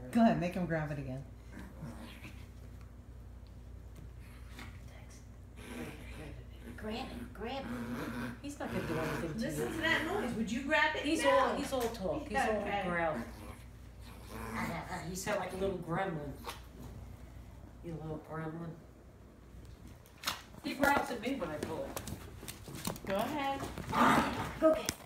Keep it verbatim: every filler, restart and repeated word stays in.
Go ahead, make him grab it again. Grab it, grab it. He's not gonna do anything to Listen you. to that noise. Would you grab it? He's no. all he's all talk. He's all Okay. growl. You sound like a little gremlin. You little gremlin. He growls at me when I pull it. Go ahead. Go get it.